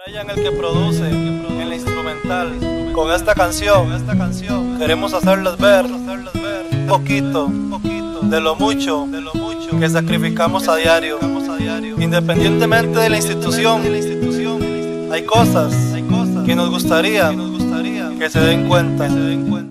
Brian, el que produce en la instrumental, con esta canción queremos hacerles ver un poquito de lo mucho que sacrificamos a diario. Independientemente de la institución, hay cosas que nos gustaría que se den cuenta.